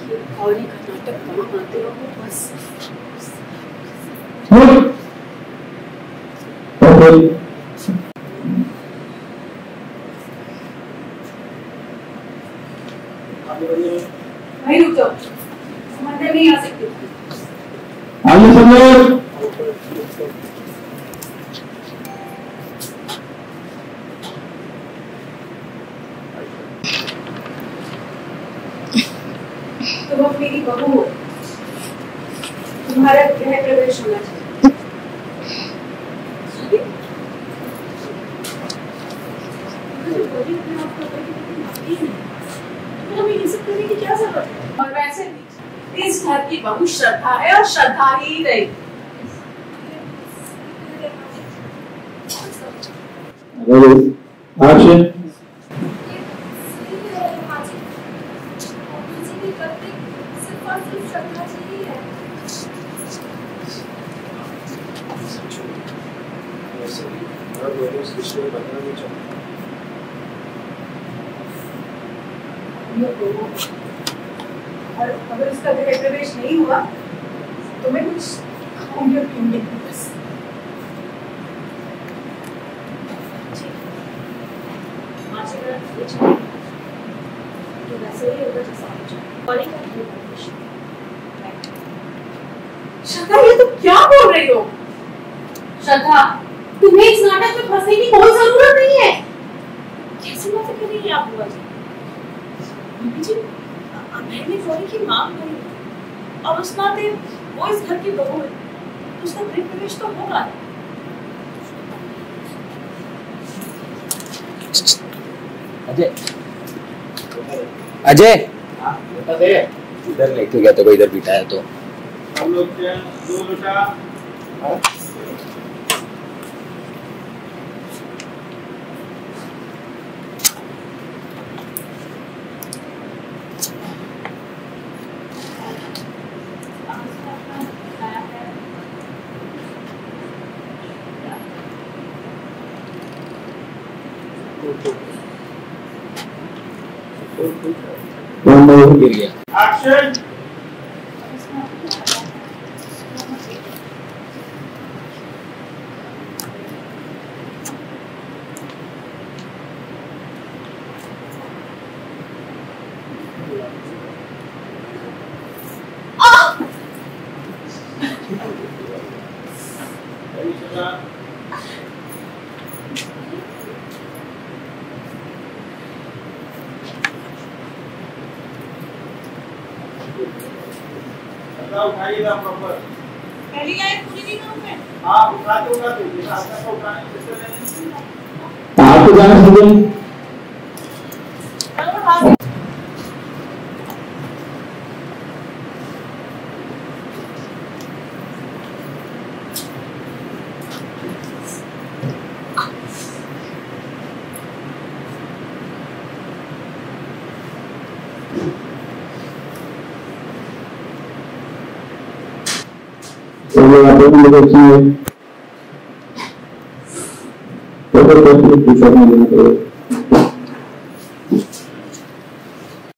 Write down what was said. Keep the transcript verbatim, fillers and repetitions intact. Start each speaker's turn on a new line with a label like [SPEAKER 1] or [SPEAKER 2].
[SPEAKER 1] और ये कर्नाटक कहाँ आते हो बस। भाई रुक जाओ, मंदिर नहीं आ सकते।
[SPEAKER 2] आइए सब लोग।
[SPEAKER 1] तुम अब मेरी बहू हो, तुम्हारा गृह प्रवेश होना चाहिए। हमें ये सब करने की क्या जरूरत है? और वैसे भी इस घर की बहू श्रद्धा है और श्रद्धा ही नहीं।
[SPEAKER 2] एक्शन।
[SPEAKER 1] और अगर इसका गृह प्रवेश नहीं हुआ तो मैं कुछ खाऊंगी और पीऊंगी बस। तो वैसे ही होगा जैसा श्रद्धा, ये तुम क्या बोल रही हो? श्रद्धा, तुम्हें इस नाटक में फंसने की कोई जरूरत नहीं है। कैसी बातें कर रही हैं आप बुआ जी? बीबी जी, मैंने जोड़ी की मांग करी और उस नाते वो इस घर की बहू है, उसका गृह प्रवेश तो होगा।
[SPEAKER 3] अजय अजय इधर लेके गया तो इधर बिठाया तो
[SPEAKER 2] हम लोग क्या दो लोटा
[SPEAKER 3] गिर गया।
[SPEAKER 2] एक्शन। उठाइएगा प्रॉपर।
[SPEAKER 1] पहली लाइन पूरी नहीं करूं मैं?
[SPEAKER 2] हाँ उठाते उठाते आपका को उठाने से आप तो जाना चाहिए। आप लोग अच्छी है तो फिर पूछा नहीं